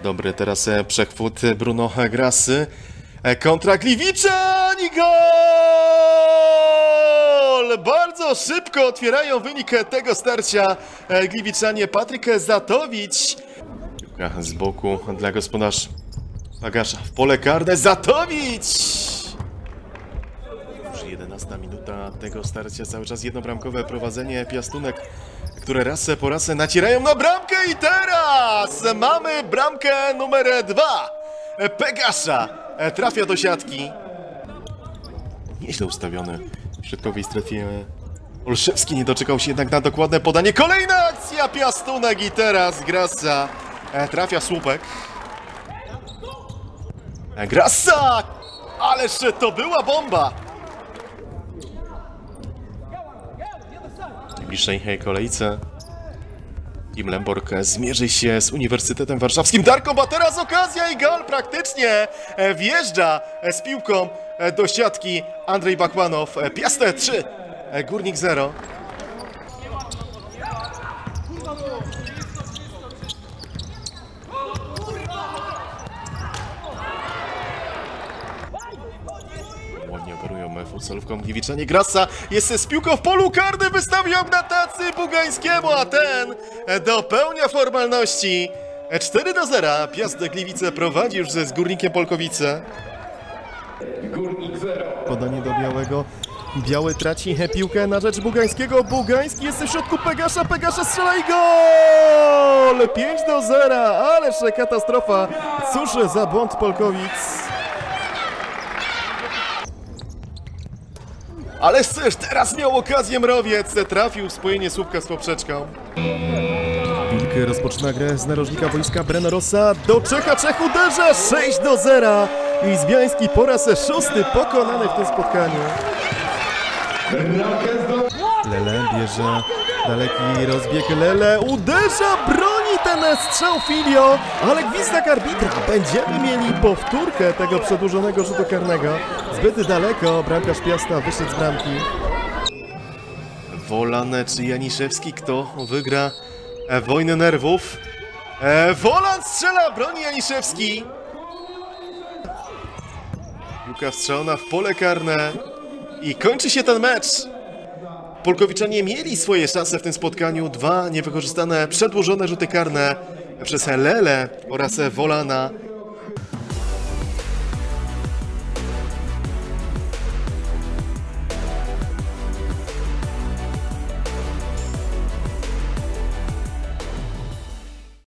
Dobry teraz przechwyt Bruno Grassy kontra Gliwicza i gol! Bardzo szybko otwierają wynik tego starcia Gliwiczanie. Patryk Zatowicz. Piłka z boku dla gospodarzy. Bagasza w pole karne. Zatowicz! Już 11 minuta tego starcia. Cały czas jednobramkowe prowadzenie. Piastunek, które raz po raz nacierają na bramkę i teraz mamy bramkę numer 2. Pegasza trafia do siatki. Nieźle ustawiony w środkowej strefie. Olszewski nie doczekał się jednak na dokładne podanie. Kolejna akcja Piastunek i teraz Grassa trafia słupek. Grassa! Ależ to była bomba! W bliższej kolejce Tim Lemborg zmierzy się z Uniwersytetem Warszawskim. Darko, a teraz okazja i gol praktycznie wjeżdża z piłką do siatki Andrzej Bachmanow. Piast 3, Górnik 0. Ładnie operują futsalówką Gliwiczanie. Grassa jest z piłką w polu karnym, wystawiał na tacy Bugańskiemu, a ten dopełnia formalności. 4-0. Piast Gliwice prowadzi już z Górnikiem Polkowice. Górnik 0. Podanie do Białego. Biały traci piłkę na rzecz Bugańskiego. Bugański jest w środku Pegasza. Pegasza strzela i gol! 5-0. Ależ katastrofa. Cóż za błąd Polkowic. Ale też teraz miał okazję Mrowiec. Trafił w spojenie słupka z poprzeczką. Wilk rozpoczyna grę z narożnika wojska Breno Rossa. Do Czech uderza. 6-0. I Zbiański po raz 6 pokonany w tym spotkaniu. Lele bierze daleki rozbieg. Lele uderza, broni ten strzał Filio, ale gwizdek arbitra. Będziemy mieli powtórkę tego przedłużonego rzutu karnego. Zbyt daleko bramkarz Piasta wyszedł z bramki. Wolan czy Janiszewski, kto wygra wojnę nerwów? Wolan strzela, broni Janiszewski. Piłka wstrzelona w pole karne i kończy się ten mecz. Polkowiczanie mieli swoje szanse w tym spotkaniu. 2 niewykorzystane, przedłużone rzuty karne przez Lele oraz Wolana.